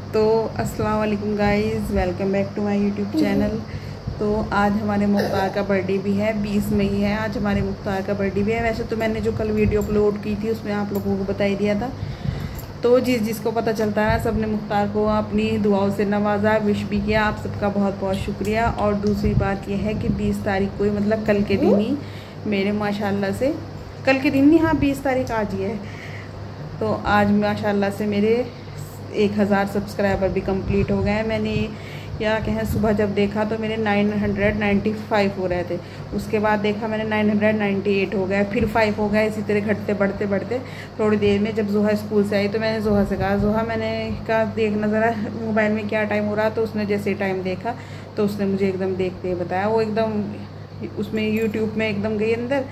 तो अस्सलाम वालेकुम guys, welcome back to my YouTube channel. तो आज हमारे मुख्तार का बर्थडे भी है, 20 मई है आज हमारे मुख्तार का बर्थडे भी है। वैसे तो मैंने जो कल वीडियो अपलोड की थी उसमें आप लोगों को बता ही दिया था। तो जिसको पता चलता है सब ने मुख्तार को अपनी दुआओं से नवाजा, विश भी किया। आप सबका बहुत बहुत शुक्रिया। और दूसरी बात यह है कि 20 तारीख को ही, मतलब कल के दिन ही मेरे माशाल्लाह से, कल के दिन ही, हाँ 20 तारीख आज ही है, तो आज माशाल्लाह से मेरे 1000 सब्सक्राइबर भी कंप्लीट हो गए हैं। मैंने क्या कहें, सुबह जब देखा तो मेरे 995 हो रहे थे, उसके बाद देखा मैंने 998 हो गए, फिर 5 हो गए, इसी तरह घटते बढ़ते बढ़ते थोड़ी देर में जब जोहा स्कूल से आई तो मैंने जोहा से कहा, जोहा मैंने कहा देखना ज़रा मोबाइल में क्या टाइम हो रहा। तो उसने जैसे टाइम देखा तो उसने मुझे एकदम देखते ही बताया। वो एकदम उसमें यूट्यूब में एकदम गई अंदर,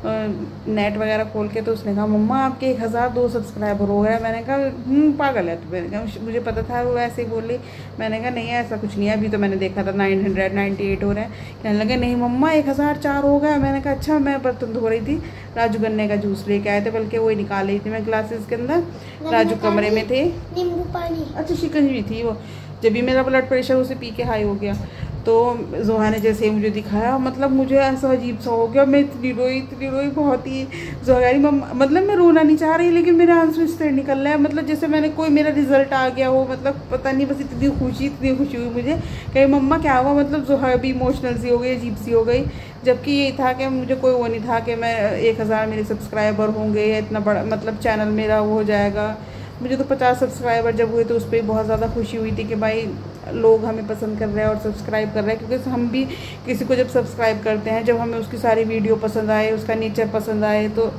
नेट वगैरह खोल के, तो उसने कहा मम्मा आपके 1002 सब्सक्राइबर हो गए। मैंने कहा पागल है तो। मैंने कहा मुझे पता था वो ऐसे ही बोली। मैंने कहा नहीं ऐसा कुछ नहीं है, अभी तो मैंने देखा था 998 हो रहे हैं। कहने लगे नहीं मम्मा 1004 हो गया। मैंने कहा अच्छा। मैं बर्तन धो रही थी, राजू गन्ने का जूस लेके आए थे, बल्कि वही निकाल रही थी मैं क्लासेस के अंदर। राजू कमरे में थे, नींबू पानी, अच्छा शिकंजी थी वो। जब भी मेरा ब्लड प्रेशर उसे पी के हाई हो गया तो जोहा ने जैसे ही मुझे दिखाया, मतलब मुझे ऐसा अजीब सा हो गया। मैं इतनी रोई बहुत ही। जोहा मम्मा, मतलब मैं रोना नहीं चाह रही लेकिन मेरे आंसू इस तरह निकल रहा है, मतलब जैसे मैंने कोई मेरा रिजल्ट आ गया हो, मतलब पता नहीं, बस इतनी खुशी हुई मुझे। कहीं मम्मा क्या हुआ, मतलब जोहा भी इमोशनल सी हो गई, अजीब सी हो गई। जबकि यही था कि मुझे कोई वो नहीं था कि मैं 1000 मेरे सब्सक्राइबर होंगे या इतना बड़ा मतलब चैनल मेरा वो हो जाएगा। मुझे तो 50 सब्सक्राइबर जब हुए तो उस पर बहुत ज़्यादा खुशी हुई थी कि भाई लोग हमें पसंद कर रहे हैं और सब्सक्राइब कर रहे हैं। क्योंकि हम भी किसी को जब सब्सक्राइब करते हैं, जब हमें उसकी सारी वीडियो पसंद आए, उसका नेचर पसंद आए, तो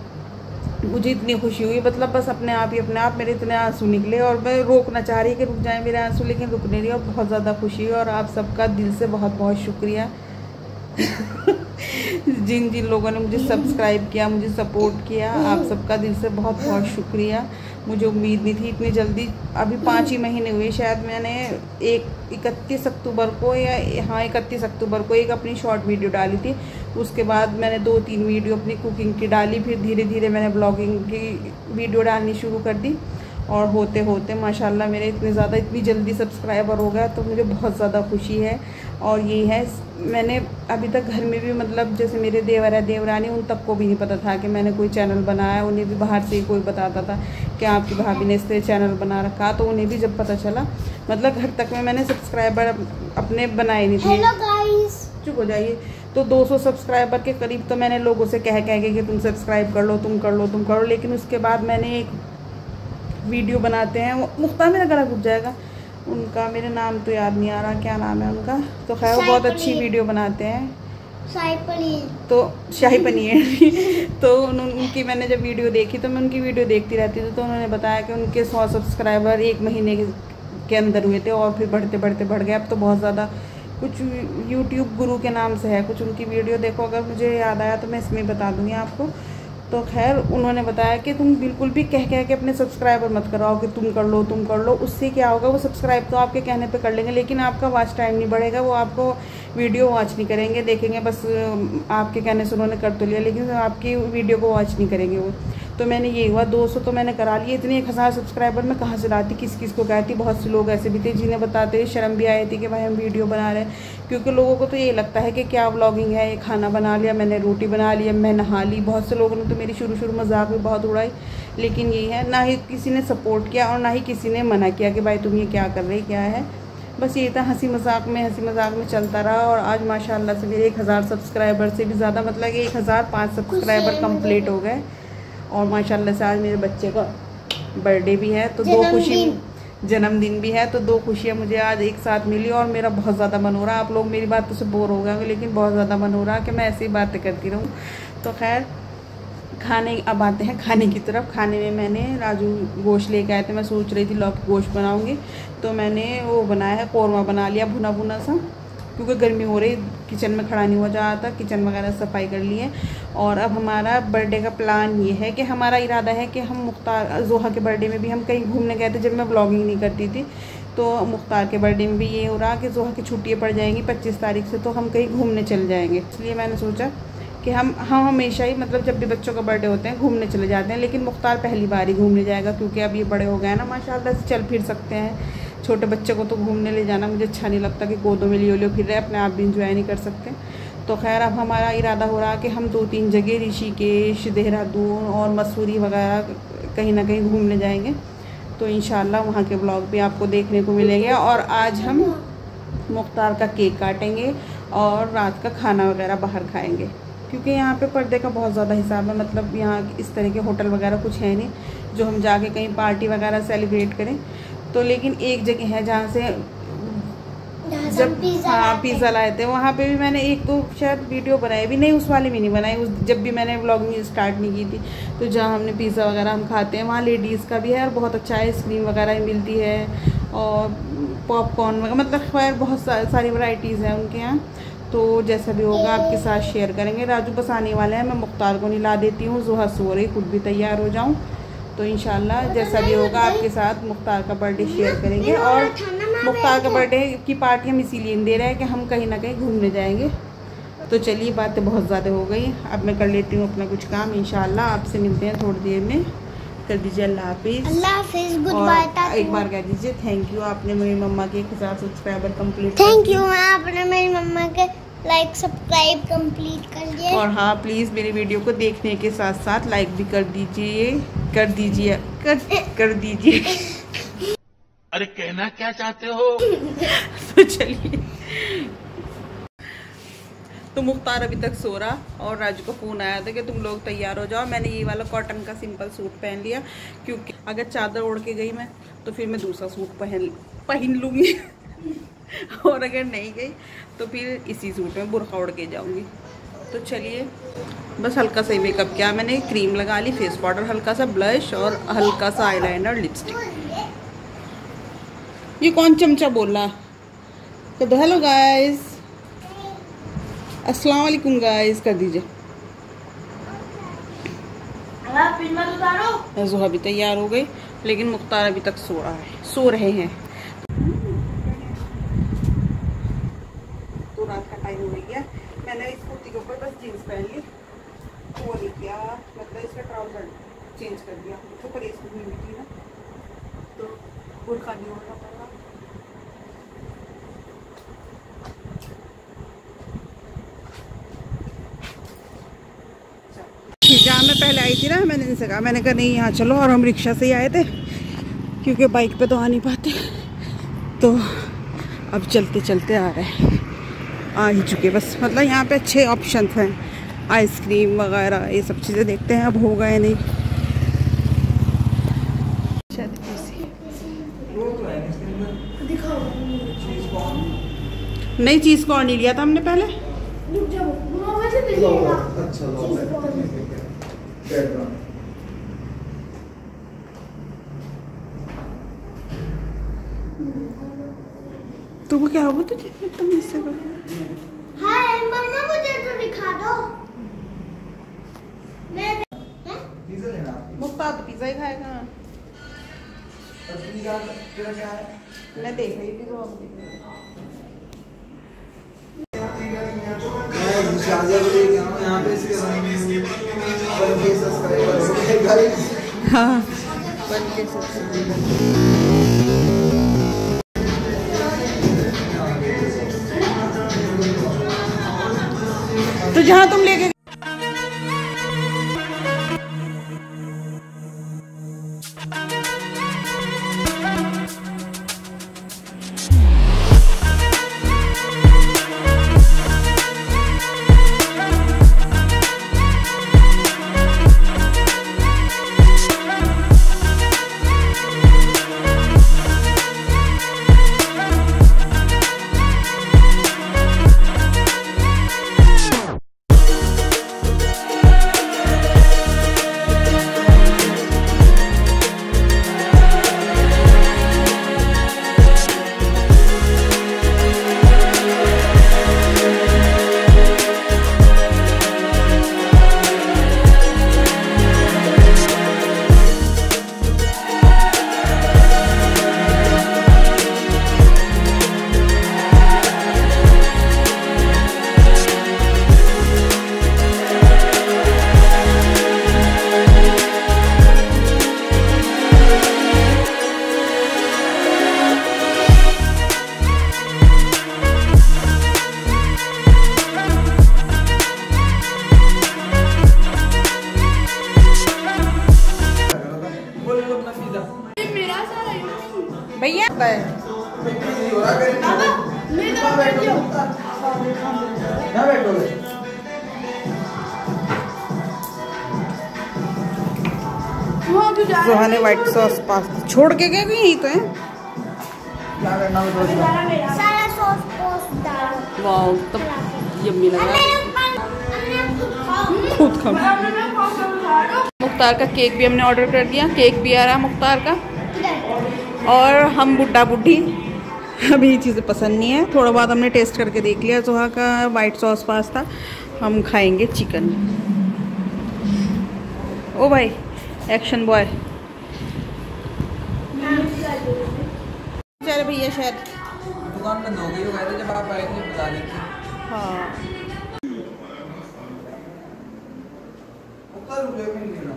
मुझे इतनी खुशी हुई, मतलब बस अपने आप मेरे इतने आंसू निकले। और मैं रोकना चाह रही कि रुक जाए मेरे आंसू, लेकिन रुक नहीं रही। और बहुत ज़्यादा खुशी हुई। और आप सबका दिल से बहुत बहुत शुक्रिया जिन लोगों ने मुझे सब्सक्राइब किया, मुझे सपोर्ट किया, आप सबका दिल से बहुत बहुत शुक्रिया। मुझे उम्मीद नहीं थी इतनी जल्दी। अभी 5 ही महीने हुए शायद। मैंने 31 अक्टूबर को, या हाँ 31 अक्टूबर को एक अपनी शॉर्ट वीडियो डाली थी। उसके बाद मैंने 2-3 वीडियो अपनी कुकिंग की डाली, फिर धीरे धीरे मैंने ब्लॉगिंग की वीडियो डालनी शुरू कर दी। और होते होते माशाल्लाह मेरे इतनी जल्दी सब्सक्राइबर हो गया, तो मुझे बहुत ज़्यादा खुशी है। और ये है, मैंने अभी तक घर में भी, मतलब जैसे मेरे देवर है देवरानी, उन तक को भी नहीं पता था कि मैंने कोई चैनल बनाया। उन्हें भी बाहर से ही कोई बताता था कि आपकी भाभी ने इस तरह चैनल बना रखा। तो उन्हें भी जब पता चला, मतलब घर तक में मैंने सब्सक्राइबर अपने बनाए नहीं थे। हेलो गाइस, चुप हो जाइए। तो 200 सब्सक्राइबर के करीब तो मैंने लोगों से कह के कि तुम सब्सक्राइब कर लो, तुम कर लो। लेकिन उसके बाद मैंने एक वीडियो बनाते हैं, मुख्तार मेरा गला घुट जाएगा, उनका मेरे नाम तो याद नहीं आ रहा क्या नाम है उनका, तो खैर वो बहुत अच्छी वीडियो बनाते हैं, शाही पनीर। तो शाही पनीर तो उनकी मैंने जब वीडियो देखी तो मैं उनकी वीडियो देखती रहती थी। तो उन्होंने बताया कि उनके 100 सब्सक्राइबर 1 महीने के अंदर हुए थे, और फिर बढ़ते बढ़ते बढ़ गए। अब तो बहुत ज़्यादा, कुछ यूट्यूब गुरु के नाम से है कुछ, उनकी वीडियो देखो, अगर मुझे याद आया तो मैं इसमें बता दूँगी आपको। तो खैर उन्होंने बताया कि तुम बिल्कुल भी कह के अपने सब्सक्राइबर मत कराओ कि तुम कर लो। उससे क्या होगा, वो सब्सक्राइब तो आपके कहने पे कर लेंगे, लेकिन आपका वॉच टाइम नहीं बढ़ेगा। वो आपको वीडियो वॉच नहीं करेंगे, देखेंगे बस आपके कहने से उन्होंने कर तो लिया, लेकिन आपकी वीडियो को वॉच नहीं करेंगे वो। तो मैंने ये हुआ 200 तो मैंने करा लिए। इतने 1000 सब्सक्राइबर मैं कहाँ से लाती, किस को कहती। बहुत से लोग ऐसे भी थे जिन्हें बताते शर्म भी आई थी कि भाई हम वीडियो बना रहे हैं, क्योंकि लोगों को तो ये लगता है कि क्या व्लॉगिंग है, ये खाना बना लिया मैंने, रोटी बना लिया, मैं नहा ली। बहुत से लोगों ने तो मेरी शुरू मजाक में बहुत उड़ाई, लेकिन यही है, ना ही किसी ने सपोर्ट किया और ना ही किसी ने मना किया कि भाई तुम ये क्या कर रही, क्या है। बस ये था, हंसी मजाक में चलता रहा। और आज माशाल्लाह से मेरे 1000 सब्सक्राइबर से भी ज़्यादा, मतलब कि 1005 सब्सक्राइबर कंप्लीट हो गए। और माशाल्लाह से आज मेरे बच्चे का बर्थडे भी है, तो 2 खुशी, जन्मदिन भी है, तो 2 खुशियाँ मुझे आज एक साथ मिली। और मेरा बहुत ज़्यादा मन हो रहा है, आप लोग मेरी बातों से बोर हो गए, लेकिन बहुत ज़्यादा मन हो रहा है कि मैं ऐसी बातें करती रहूँ। तो खैर अब आते हैं खाने की तरफ। खाने में मैंने राजू गोश्त लेके आए थे, मैं सोच रही थी लौकी गोश्त बनाऊँगी, तो मैंने वो बनाया है, कौरमा बना लिया भुना सा, क्योंकि गर्मी हो रही, किचन में खड़ा नहीं हुआ जा रहा था। किचन वगैरह सफाई कर ली है। और अब हमारा बर्थडे का प्लान ये है कि हमारा इरादा है कि हम मुख्तार जोहा के बर्थडे में भी हम कहीं घूमने गए थे, जब मैं ब्लॉगिंग नहीं करती थी। तो मुख्तार के बर्थडे में भी ये हो रहा कि जोहा की छुट्टियाँ पड़ जाएंगी 25 तारीख से, तो हम कहीं घूमने चले जाएंगे। इसलिए मैंने सोचा कि हम हमेशा ही, मतलब जब भी बच्चों का बर्थडे होते हैं घूमने चले जाते हैं, लेकिन मुख्तार पहली बार ही घूमने जाएगा, क्योंकि अब ये बड़े हो गए हैं ना माशाल्लाह से, चल फिर सकते हैं, छोटे बच्चे को तो घूमने ले जाना मुझे अच्छा नहीं लगता कि गोदों में लियो फिर रहे, अपने आप भी इंजॉय नहीं कर सकते। तो खैर अब हमारा इरादा हो रहा कि हम 2-3 जगह ऋषिकेश, देहरादून और मसूरी वगैरह कहीं ना कहीं घूमने जाएंगे। तो इंशाल्लाह वहाँ के ब्लॉग भी आपको देखने को मिलेंगे। और आज हम मुख्तार का केक काटेंगे और रात का खाना वगैरह बाहर खाएंगे, क्योंकि यहाँ पे पर्दे का बहुत ज़्यादा हिसाब है। मतलब यहाँ इस तरह के होटल वगैरह कुछ है नहीं जो हम जाके कहीं पार्टी वगैरह सेलिब्रेट करें। तो लेकिन एक जगह है जहाँ से जब पिज़्ज़ा लाए थे, वहाँ पे भी मैंने एक तो शायद वीडियो बनाई भी नहीं, उस वाले में नहीं बनाई, उस जब भी मैंने व्लॉगिंग स्टार्ट नहीं की थी। तो जहाँ हमने पिज़्ज़ा वगैरह हम खाते हैं वहाँ लेडीज़ का भी है और बहुत अच्छा आइसक्रीम वगैरह मिलती है और पॉपकॉर्न वगैरह, मतलब खैर बहुत सारी वैरायटीज़ हैं उनके यहाँ। तो जैसा भी होगा आपके साथ शेयर करेंगे। राजू बस आने वाले हैं, मैं मुख्तार को नहला देती हूँ, जुहा सो रही, खुद भी तैयार हो जाऊँ। तो इंशाल्लाह जैसा भी होगा आपके साथ मुख्तार का बर्थडे शेयर करेंगे। और मुख्तार का बर्थडे की पार्टी हम इसीलिए दे रहे हैं कि हम कहीं ना कहीं घूमने जाएंगे। तो चलिए बातें बहुत ज़्यादा हो गई, अब मैं कर लेती हूँ अपना कुछ काम। इंशाल्लाह आपसे मिलते हैं थोड़ी देर में। कर दीजिए अल्लाह हाफिज़। अल्लाह हाफिज़, गुड और बाय। एक बार कह दीजिए थैंक यू, आपने मेरी मम्मा के 1000 सब्सक्राइबर कंप्लीट। थैंक यू, आपने मेरी मम्मा के लाइक सब्सक्राइब कंप्लीट कर दिए। और हाँ प्लीज़ मेरी वीडियो को देखने के साथ साथ लाइक भी कर दीजिए, कर दीजिए। अरे कहना क्या चाहते हो? तो चलिए, तो मुख्तार अभी तक सो रहा और राजू का फ़ोन आया था कि तुम लोग तैयार हो जाओ। मैंने ये वाला कॉटन का सिंपल सूट पहन लिया, क्योंकि अगर चादर ओढ़ के गई मैं तो फिर मैं दूसरा सूट पहन लूँगी और अगर नहीं गई तो फिर इसी सूट में बुर्का ओढ़ के जाऊँगी। तो चलिए, बस हल्का सा ही मेकअप किया मैंने, क्रीम लगा ली, फेस पाउडर, हल्का सा ब्लश और हल्का सा आईलाइनर, लिपस्टिक। ये कौन चमचा बोल रहा? तो हेलो गाइस, अस्सलाम वालेकुम गाइस कर दीजिए। जुहा भी तैयार हो गई, लेकिन मुख्तार अभी तक सो रहे हैं। तो रात का टाइम हो गया, मैंने इस कुर्ती के ऊपर बस जीन्स पहन ली, वो नहीं किया, मतलब इसका ट्राउजर चेंज कर दिया, तो परहेज हुई थी ना, तो बुर्का नहीं होना पड़ा। जहाँ मैं पहले आई थी ना, मैंने इनसे कहा, मैंने कहा नहीं यहाँ चलो, और हम रिक्शा से ही आए थे क्योंकि बाइक पे तो आ नहीं पाते। तो अब चलते चलते आ रहे हैं, आ ही चुके बस। मतलब यहाँ पे अच्छे ऑप्शन हैं, आइसक्रीम वगैरह ये सब चीज़ें देखते हैं, अब हो गए नहीं। नहीं चीज़ कॉर्न नहीं लिया था हमने पहले। तो वो क्या हुआ तुझे? तुम इससे हाय मम्मा, मुझे तो दिखा दो। पिज़्ज़ा लेना है? मुख्तार तो पिज़्ज़ा ही खाएगा। मैं देख रही थी हाँ तो जहाँ तुम लेके भैया सुहाने व्हाइट सॉस पास्ता छोड़ के गए यही तो है। क्या करना सारा सॉस डाल। वाह तब यम्मी लग रहा है। खुद खाओ। मुख्तार का केक भी हमने ऑर्डर कर दिया, केक भी आ रहा है मुख्तार का। और हम बुड्ढा बुड्ढी अभी ये चीज़ें पसंद नहीं है, थोड़ा बहुत हमने टेस्ट करके देख लिया। सुहा का वाइट सॉस पास्ता, हम खाएंगे चिकन। ओ भाई एक्शन बॉय चल भैया शायद दुकान बंद हो गई हो गए थे जब आप आए थे बता रही थी। हाँ ऊपर रुपये में नहीं लेना।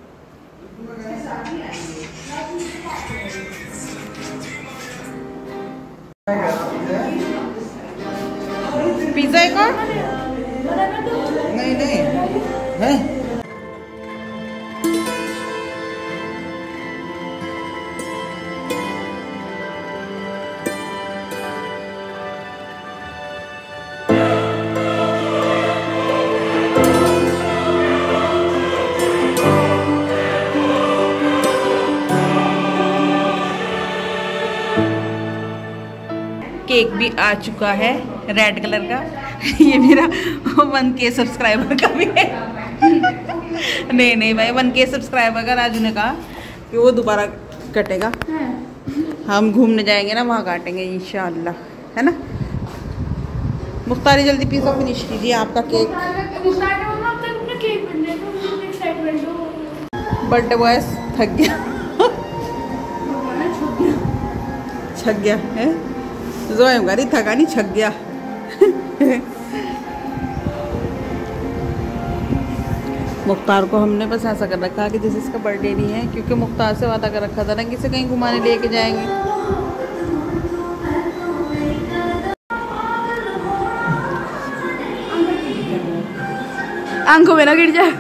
पिज्जा एक और नहीं नहीं है। केक भी आ चुका है रेड कलर का। ये मेरा 1K सब्सक्राइबर का भी है। नहीं भाई 1K सब्सक्राइबर का राजू ने कहा कि वो दोबारा कटेगा। हम घूमने जाएंगे ना वहाँ काटेंगे इंशाल्लाह, है ना। मुख्तारी जल्दी पिज़्ज़ा फिनिश कीजिए आपका केक। बर्थडे बॉय थक गया छक गया है जोएम गाड़ी थका नहीं छक गया। मुख्तार को हमने बस ऐसा कर रखा कि जैसे इसका बर्थडे नहीं है, क्योंकि मुख्तार से वादा कर रखा था ना कि इसे कहीं घुमाने लेके जाएंगे। आंखों में ना गिर जाए।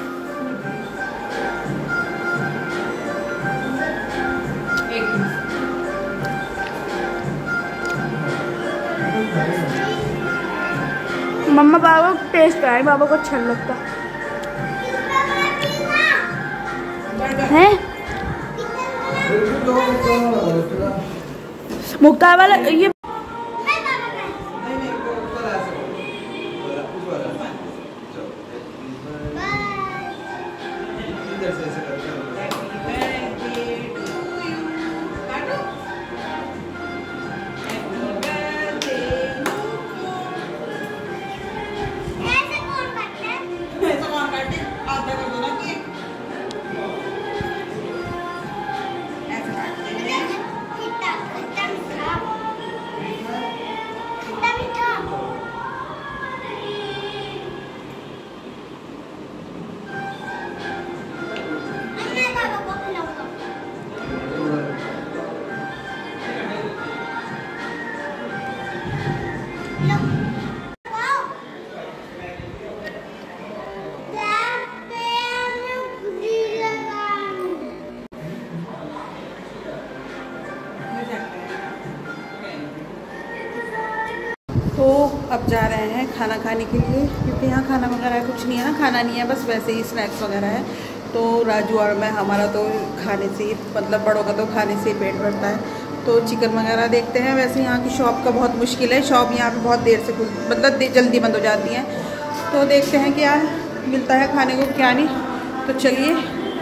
मम्मा बाबा को टेस्ट कराए, बाबा को अच्छा लगता है। मुख्तार वाला ये तो अब जा रहे हैं खाना खाने के लिए, क्योंकि यहाँ खाना वगैरह कुछ नहीं है ना, खाना नहीं है, बस वैसे ही स्नैक्स वगैरह है। तो राजू और मैं, हमारा तो खाने से ही, मतलब बड़ों का तो खाने से ही पेट भरता है। तो चिकन वगैरह देखते हैं। वैसे यहाँ की शॉप का बहुत मुश्किल है, शॉप यहाँ पे बहुत देर से मतलब जल्दी बंद हो जाती हैं। तो देखते हैं क्या मिलता है खाने को क्या नहीं। तो चलिए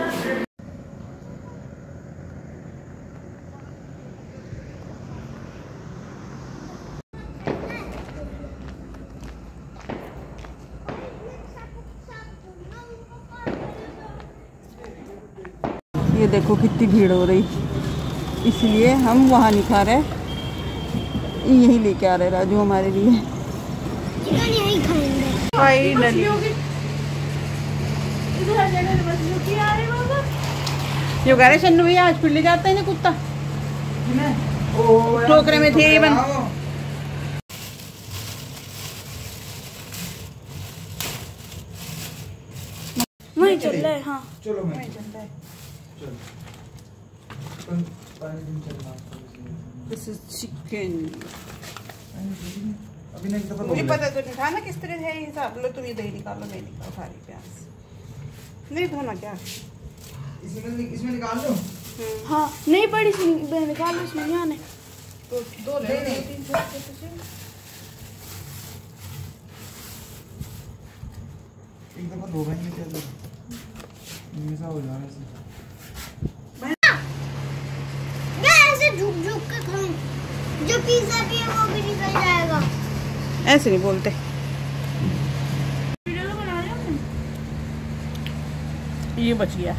ये देखो कितनी भीड़ हो रही, इसलिए हम वहाँ नहीं खा रहे, यहीं लेके आ रहे राजू हमारे लिए। यहीं खाएंगे फाइनली यो कह रहे शन्नू भैया आज फिर ले जाते हैं ना कुत्ता, टोकरे में थे बन। वहीं चल रहा है। हाँ चलो मैं वहीं चलता है। चलो पानी दिन चलना। This is chicken. अभी नहीं दफा मुझे पता तो नहीं था ना किस तरह है हिसाब। लो तुम ये दही निकालो, मैं निकालो सारी प्याज। नहीं धोना क्या? इसमें निकाल लो। हाँ नहीं पड़ी निकाल लो, इसमें नहीं आने। तो दो ले नहीं। 3 छोटे से। एक दफा धो भाई, क्या ऐसा हो जा रहा है। मैं ऐसे झुक झुक के खाऊं, जो पिज्जा भी है वो भी निकल जाएगा। ऐसे नहीं बोलते। वीडियो तो बना रहे हो? ये बच गया।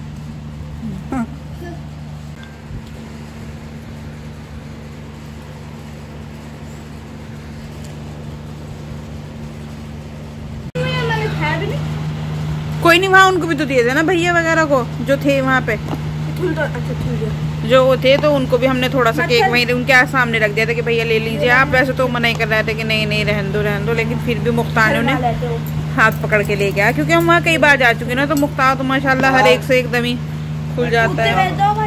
मैंने खाया भी नहीं। कोई नहीं, वहाँ उनको भी तो दिए थे ना भैया वगैरह को जो थे वहाँ पे। अच्छा ठीक है। जो वो थे तो उनको भी हमने थोड़ा सा केक वहीं उनके सामने रख दिया था कि भैया ले लीजिए आप। वैसे तो मना ही कर रहे थे कि नहीं नहीं रहने दो, लेकिन फिर भी मुख्तार ने उन्हें हाथ पकड़ के ले गया, क्योंकि हम वहाँ कई बार जा चुके ना। तो मुख्तार तो माशाल्लाह हर एक से एकदम ही खुल जाता है।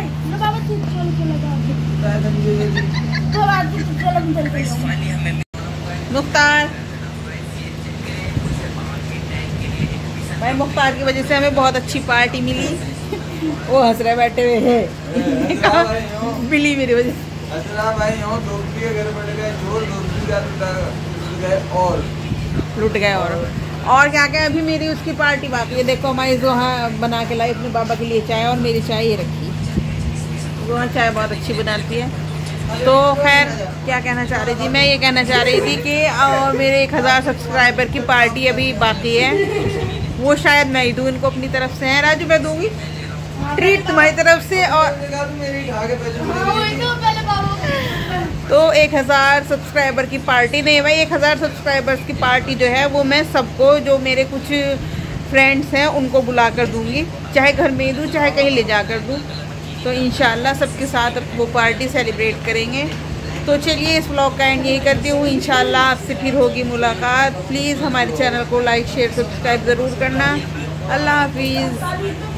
मुख्तार भाई, मुख्तार की वजह से हमें बहुत अच्छी पार्टी मिली। वो हंस रहे बैठे हुए है बिली मेरी वजह से। अच्छा भाई, यहाँ दोस्ती के घर बैठ गए, जोर दोस्ती का गए और लुट गए। और क्या क्या अभी मेरी उसकी पार्टी बाकी है। देखो हमारी जोहा बना के लाई अपने बाबा के लिए चाय, और मेरी चाय ये रखी। जोहा चाय बहुत अच्छी बनाती है। तो खैर क्या कहना चाह रही थी मैं, ये कहना चाह रही थी कि और मेरे 1000 सब्सक्राइबर की पार्टी अभी बाकी है। वो शायद मैं ही दूँ इनको अपनी तरफ से। है राजू, मैं दूंगी ट्रीट तुम्हारी तरफ से। और तो 1000 सब्सक्राइबर की पार्टी नहीं भाई, 1000 सब्सक्राइबर्स की पार्टी जो है वो मैं सबको, जो मेरे कुछ फ्रेंड्स हैं उनको बुला कर दूंगी, चाहे घर में ही दूँ चाहे कहीं ले जा कर दूँ। तो इंशाल्लाह सबके साथ वो पार्टी सेलिब्रेट करेंगे। तो चलिए इस व्लॉग का एंड यही करती हूँ। इंशाल्लाह आपसे फिर होगी मुलाकात। प्लीज़ हमारे चैनल को लाइक शेयर सब्सक्राइब ज़रूर करना। अल्लाह हाफिज़।